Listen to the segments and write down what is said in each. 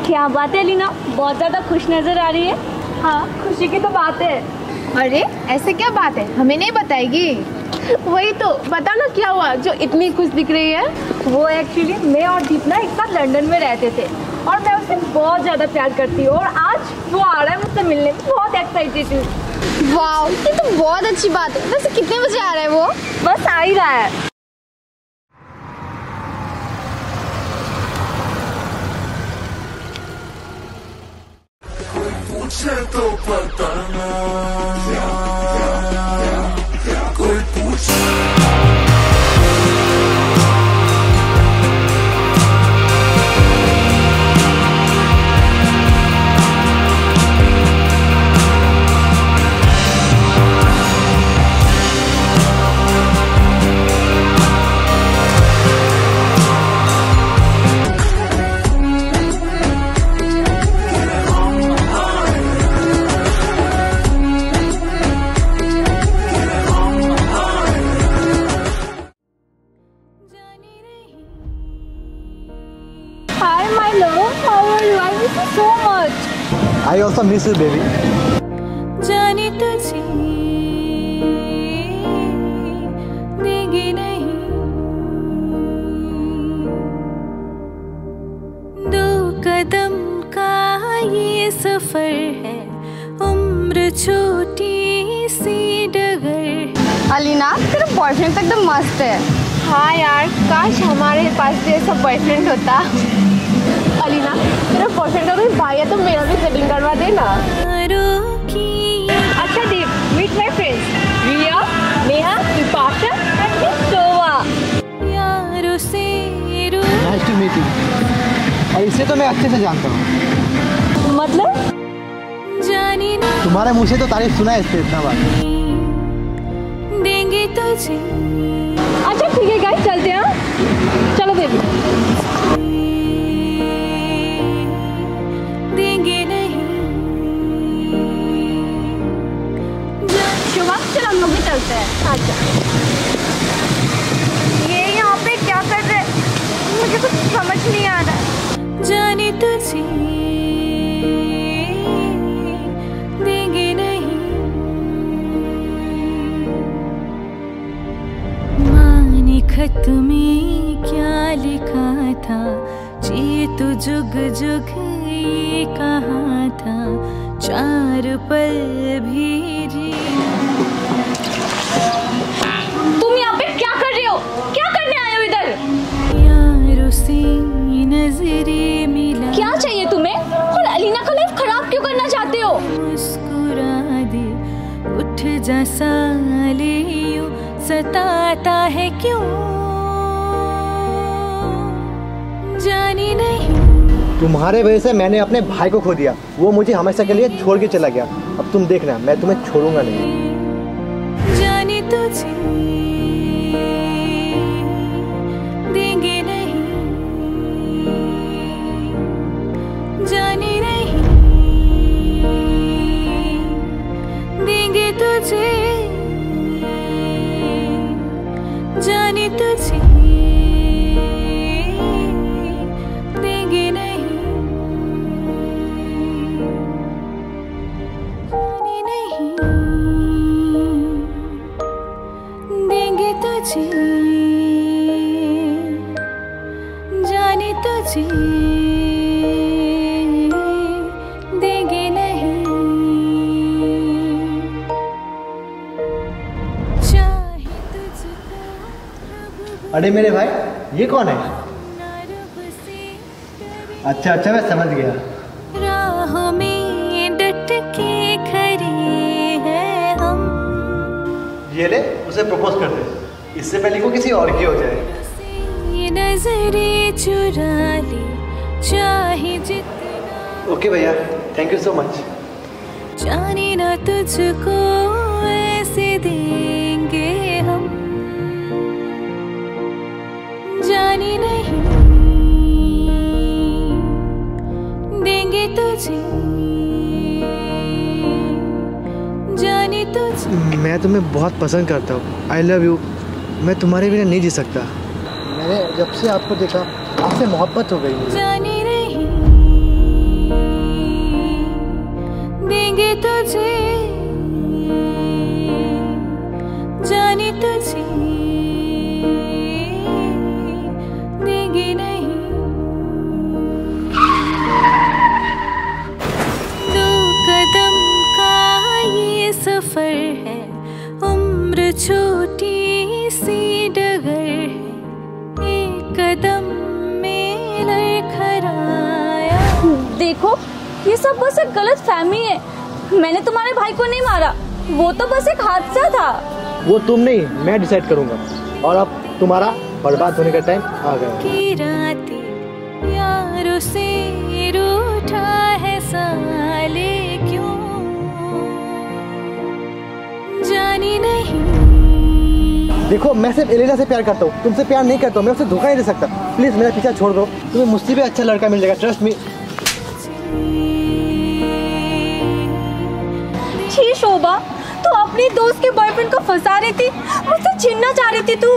क्या बात है लीना, बहुत ज्यादा खुश नजर आ रही है। हाँ, खुशी की तो बात है। अरे ऐसे क्या बात है, हमें नहीं बताएगी? वही तो, बता ना क्या हुआ जो इतनी खुश दिख रही है। वो एक्चुअली मैं और दीपना एक साथ लंदन में रहते थे और मैं उससे बहुत ज्यादा प्यार करती हूँ और आज वो आ रहा है मुझसे मिलने, बहुत एक्साइटेड हूँ। वाह, ये तो बहुत अच्छी बात है। वैसे कितने बजे आ रहा है वो? बस आ ही रहा है। पूछे तो पता ना, कोई पूछे। Hi my love, how are you? I miss you so much. I also miss you, baby. जाने तुझे देंगे नहीं, दो कदम का ये सफर है, उम्र छोटी सी डगर। अलीना, तेरा बॉयफ्रेंड तो एकदम मस्त है। हाँ यार, काश हमारे पास भी ऐसा बॉयफ्रेंड होता। अलीना, तेरा बॉयफ्रेंड का कोई भाई है तो मेरा भी सेटिंग करवा देना। अच्छा Deep, meet my friends Riya, Neha, Vipasha and Sova. यारों से Nice to meet you. और इसे तो मैं अच्छे से जानता हूँ। मतलब? जाने नहीं तुम्हारे मुँह से तो तारीफ सुना है इससे इतना बार। देंगे तुझे। अच्छा ठीक है गाइस, चलते हैं। चलो बेबी। देंगे नहीं। शुभम, चल हम लोग भी चलते हैं। अच्छा। ये यहाँ पे क्या कर रहे हैं? मुझे कुछ समझ नहीं आ रहा है। जाने तुझे देंगे नहीं। माँ ने खत में क्या लिखा था, जी तो जुग जुग ये कहा था, चार पल भी जी। तुम यहाँ पे क्या कर रहे हो? क्या करने आए हो इधर? यारों से नजरें मिला। क्या चाहिए तुम्हें? और अलीना का लाइफ खराब क्यों करना चाहते हो? मुस्कुरा दे, उठ जा साले, यूं सताता है क्यों? जाने नहीं। तुम्हारे वजह से मैंने अपने भाई को खो दिया, वो मुझे हमेशा के लिए छोड़ के चला गया। अब तुम देखना, मैं तुम्हें छोड़ूंगा नहीं। जाने तुझे देंगे नहीं। जाने नहीं देंगे तुझे। जाने तुझे देंगे नहीं। जाने नहीं देंगे तुझे। जाने तुझे देंगे नहीं। चाहे तुझको अरे मेरे भाई, ये कौन है? रब से अच्छा अच्छा, मैं समझ गया। राहों में डट के खड़े हैं हम। ये ले, उसे प्रपोज कर दे, इससे पहले को किसी और की हो जाए। नजरें चुरा ले, चाहे जितना। ओके भैया, थैंक यू सो मच। जाने ना तुझको ऐसे देंगे हम। जाने नहीं देंगे तुझे। जाने तुझे। मैं तुम्हें बहुत पसंद करता हूँ। I love you. मैं तुम्हारे बिना नहीं जी सकता। मैंने जब से आपको देखा, आपसे मोहब्बत हो गई मुझे। जाने नहीं देंगे तुझे, जाने तुझे देंगे नहीं। दो कदम का ये सफर है, उम्र छोटी सी डगर है, एक कदम में लड़खड़ाया। देखो ये सब बस एक गलत फहमी है। मैंने तुम्हारे भाई को नहीं मारा, वो तो बस एक हादसा था। वो तुम नहीं, मैं डिसाइड करूंगा। और अब तुम्हारा बर्बाद होने का टाइम आ गया। की रातें यारों से रूठा है साले क्यों, जानी नहीं। देखो मैं सिर्फ एलेना से प्यार करता हूँ, तुमसे प्यार नहीं करता हूँ। मैं उसे धोखा नहीं दे सकता। प्लीज मेरा पीछा छोड़ दो, तुम्हें मुझसे भी अच्छा लड़का मिल जाएगा, ट्रस्ट मी। छी शोभा, तू अपनी दोस्त के बॉयफ्रेंड को फंसा रही थी, मुझसे छीनना चाह रही थी तू।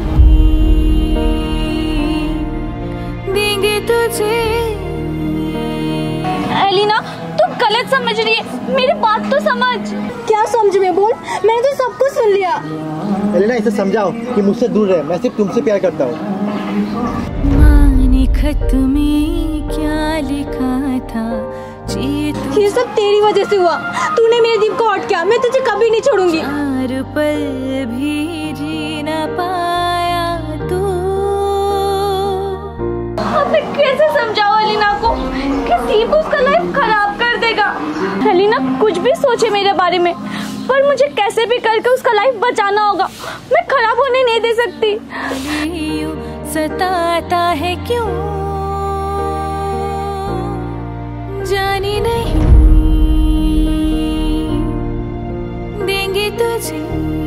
देंगे तुझे। एलिना तू गलत समझ रही है, मेरी बात तो समझ। क्या समझ में बोल, मैंने तो सब कुछ सुन लिया। एलेना इसे समझाओ कि मुझसे दूर रहे, मैं सिर्फ तुमसे प्यार करता हूँ। माने खत में क्या लिखा था, ये सब तेरी वजह से हुआ। तूने मेरे दिल को हट किया, मैं तुझे कभी नहीं छोड़ूंगी। चार पल भी जी ना पाया तू। अब मैं कैसे समझाऊं एलिना को कि सीप उसका लाइफ खराब कर देगा। एलिना कुछ भी सोचे मेरे बारे में, पर मुझे कैसे भी करके उसका लाइफ बचाना होगा। मैं खराब होने नहीं दे सकती। सताता है क्यों, जानी नहीं। देंगे तुझे,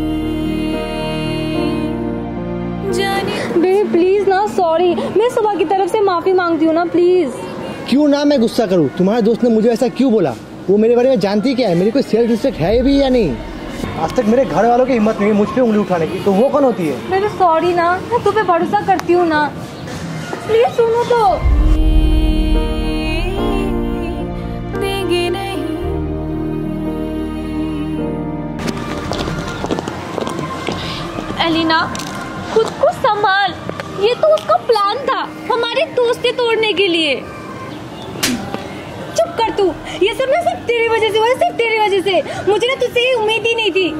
जानी। बेबी प्लीज ना, सॉरी। मैं सुबह की तरफ से माफी मांगती हूँ ना, प्लीज। क्यों ना मैं गुस्सा करूँ? तुम्हारे दोस्त ने मुझे ऐसा क्यों बोला? वो मेरे बारे में जानती क्या है? मेरी कोई सेल्फ रिस्पेक्ट है भी या नहीं? आज तक मेरे घर वालों की हिम्मत नहीं है मुझ पे उंगली उठाने की, तो वो कौन होती है? बेबी सॉरी ना, मैं तुम पे भरोसा करती हूँ ना, प्लीज सुनो तो। एलिना खुद को संभाल, ये तो उसका प्लान था हमारी दोस्ती तोड़ने के लिए। चुप कर तू, ये सब ना सिर्फ तेरी वजह से हुआ, सिर्फ तेरी वजह से। मुझे ना तुझसे ये उम्मीद ही नहीं थी।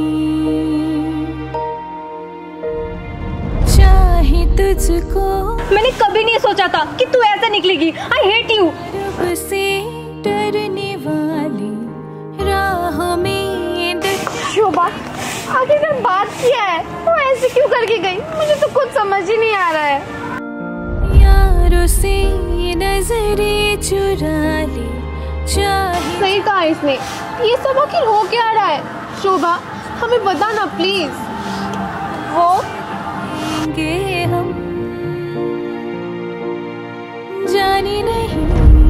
चाहे तुझको, मैंने कभी नहीं सोचा था कि तू ऐसा निकलेगी। I hate you. रब से डरने वाली राहों में शोभा आखिर बात क्या है? वो ऐसे क्यों करके गई? मुझे तो कुछ समझ ही नहीं आ रहा है। यारों से नजरें चुरा ली, चाहे। सही कहा इसने, ये सब आखिर हो क्या रहा है? शोभा हमें बता ना प्लीज। वो देंगे हम, जाने नहीं।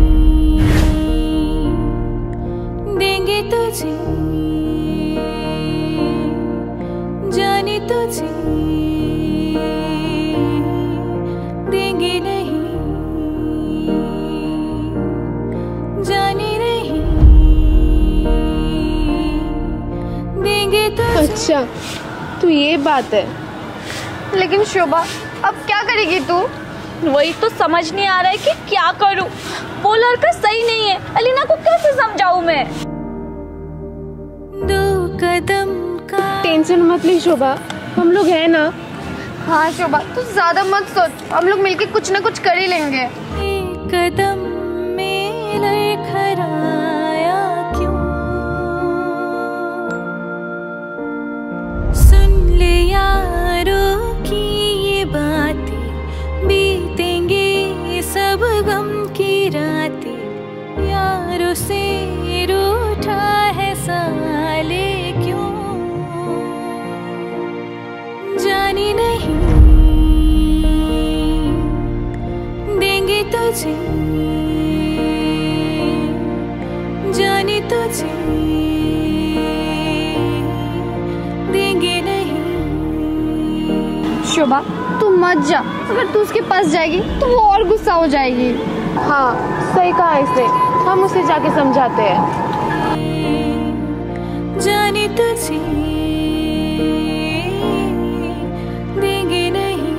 देंगे तुझे, जाने तुझे देंगे नहीं, जाने नहीं। देंगे तुझे। अच्छा तो ये बात है, लेकिन शोभा अब क्या करेगी तू? वही तो समझ नहीं आ रहा है कि क्या करूं। वो लड़का सही नहीं है, एलिना को कैसे समझाऊं मैं? दो कदम का। टेंशन मत ली शोभा, हम लोग हैं ना। हाँ शोभा तू ज्यादा मत सोच, हम लोग मिलके कुछ ना कुछ कर ही लेंगे। एक कदम में लड़खड़ाया क्यों, सुन ले यारों की ये बातें, बीतेंगे सब गम की रातें। यारों से रूठा है साले क्यों, जानी नहीं। देंगे तुझे, जाने तुझे देंगे नहीं। शोभा तू मत जा, अगर तू उसके पास जाएगी तो वो और गुस्सा हो जाएगी। हाँ सही कहा इसने, हम उसे जाके समझाते हैं। जाने तुझे देंगे नहीं।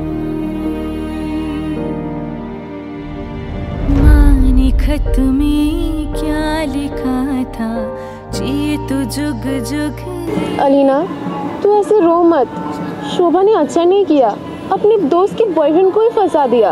माँ ने खत में क्या लिखा था, जिए तो जुग जुग। अलीना, तू ऐसे रो मत। शोभा ने अच्छा नहीं किया, अपने दोस्त के बॉयफ्रेंड को ही फंसा दिया।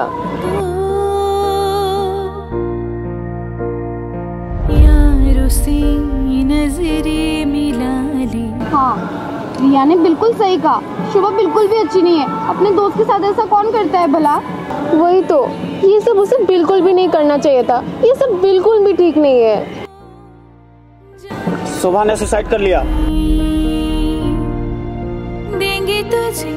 यारों से नजरें मिला ली। हाँ, रिया ने बिल्कुल सही कहा। शोभा बिल्कुल भी अच्छी नहीं है। अपने दोस्त के साथ ऐसा कौन करता है भला? वही तो, ये सब उसे बिल्कुल भी नहीं करना चाहिए था। ये सब बिल्कुल भी ठीक नहीं है। शोभा ने सुसाइड कर लिया। देंगे तुझे।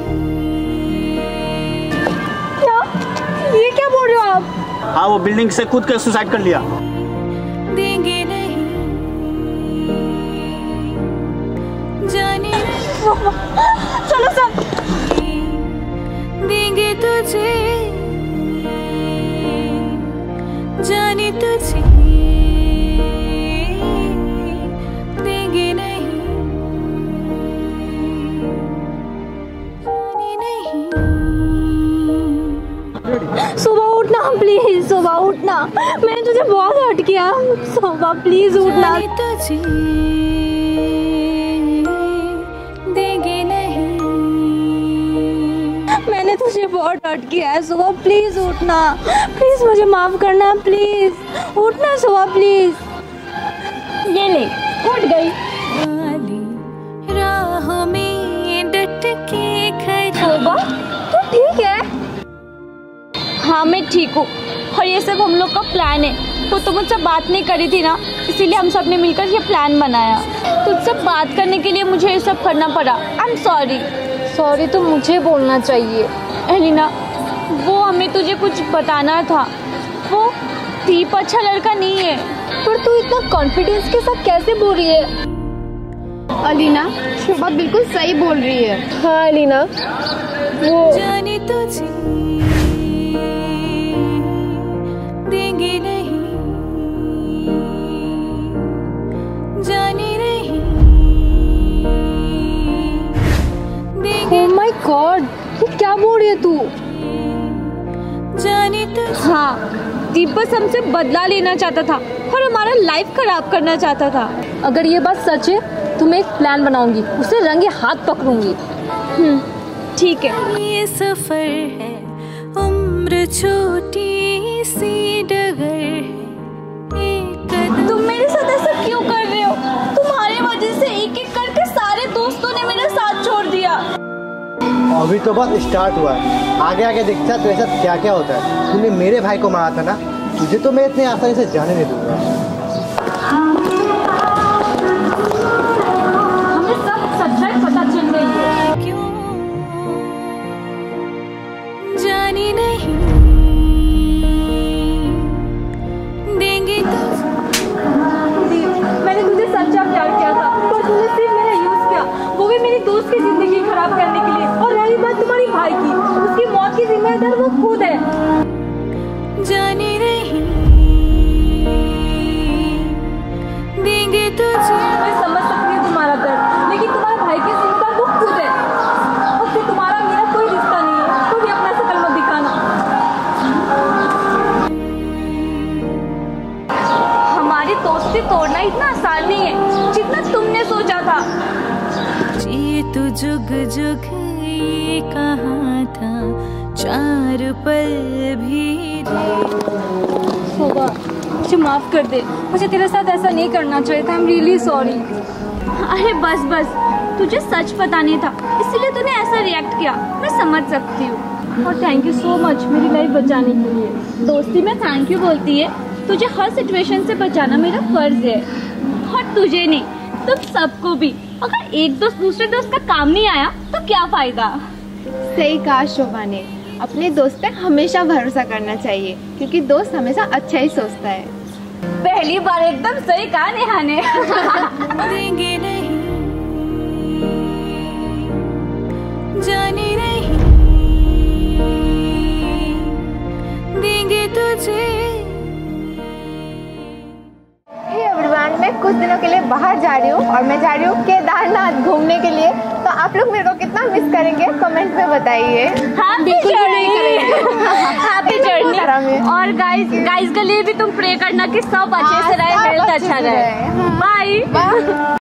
क्या? ये क्या बोल रहे हो आप? हाँ, वो बिल्डिंग से कूद कर सुसाइड कर लिया। देंगे नहीं, जाने चलो सर। देंगे तुझे, जाने तुझे देंगे नहीं, जाने नहीं। सुबह उठना प्लीज, सुबह उठना। मैंने तुझे बहुत हर्ट किया। सुबह प्लीज उठना। जाने तुझे देंगे नहीं। मैंने तुझे बहुत हर्ट किया है। सुबह प्लीज उठना। प्लीज मुझे माफ करना। प्लीज उठना सुबह प्लीज। ये ले, उठ गई। वाली राहों में डट के खड़ी। सुबह तू ठीक है? हाँ मैं ठीक हूँ, और ये सब हम लोग का प्लान है। तो मुझसे बात नहीं करी थी ना, इसीलिए हम सब ने मिलकर ये प्लान बनाया। तुझसे बात करने के लिए मुझे ये सब करना पड़ा। I am sorry. सॉरी तो मुझे बोलना चाहिए। एलिना, वो हमें तुझे कुछ बताना था। वो दीप अच्छा लड़का नहीं है। पर तू इतना कॉन्फिडेंस के साथ कैसे बोल रही है? अलीना, शोभा बिल्कुल सही बोल रही है। हाँ अलीना, वो जाने तुझे देंगे नहीं, जाने नहीं देंगे। ओह माय गॉड, ये क्या बोल रही है तू? जाने तुझे। हाँ, दीप बस हमसे बदला लेना चाहता था और हमारा लाइफ खराब करना चाहता था। अगर ये बात सच है तो मैं एक प्लान बनाऊंगी, उसे रंगे हाथ पकड़ूंगी। ठीक है। ये सफर है, उम्र छोटी सी डगर है, एक कदम। तुम मेरे साथ ऐसा क्यों कर रहे हो? तुम्हारे वजह से एक एक करके सारे दोस्तों ने मेरा साथ छोड़ दिया। अभी तो बस स्टार्ट हुआ है, आगे आगे देखता है तो ऐसा क्या क्या होता है। तूने मेरे भाई को मारा था ना, तुझे तो मैं इतने आसानी से जाने नहीं दूंगा। हमें सब सच्चाई पता चल गई है। क्यों जाने नहीं देंगे तुझे। मैंने तुझे सच्चा प्यार किया था, पर तूने सिर्फ मेरा यूज किया, वो भी मेरी दोस्त की जिंदगी खराब करने के लिए। और रही बात तुम्हारी भाई की, उसकी मौत की जिम्मेदार वो खुद है। जाने नहीं देंगे तुझे। मैं समझ सकती हूँ तुम्हारा दर्द, लेकिन तुम्हारे भाई की जिम्मेदार वो खुद है। उससे तुम्हारा मेरा कोई रिश्ता नहीं है। तुम भी अपना शकल मत दिखाना। हमारी दोस्ती तोड़ना इतना आसान नहीं है जितना तुमने सोचा था। जिए तो जुग जुग ये कहा था, चार पल भी शोभा, मुझे माफ कर दे। मुझे तेरे साथ ऐसा नहीं करना चाहिए था। I am really sorry. अरे बस बस, तुझे सच पता नहीं था, इसलिए तूने ऐसा रिएक्ट किया। मैं समझ सकती हूँ। और थैंक यू सो मच मेरी लाइफ बचाने के लिए। दोस्ती में थैंक यू बोलती है। तुझे हर सिचुएशन से बचाना मेरा फर्ज है। और तुझे नहीं, तुम सबको भी। अगर एक दोस्त दूसरे दोस्त का काम नहीं आया तो क्या फायदा। सही कहा शोभा ने। अपने दोस्त पे हमेशा भरोसा करना चाहिए, क्योंकि दोस्त हमेशा अच्छा ही सोचता है। पहली बार एकदम सही कहा नेहा ने। देंगे नहीं, जाने नहीं देंगे तुझे। हे एवरीवन, मैं कुछ दिनों के लिए बाहर जा रही हूँ और मैं जा रही हूँ केदारनाथ घूमने के लिए। तो आप लोग मेरे को कितना मिस करेंगे कमेंट में बताइए। Happy journey. और गाइस के लिए भी तुम प्रे करना कि सब अच्छे से रहे, हेल्थ अच्छा रहे। बाय।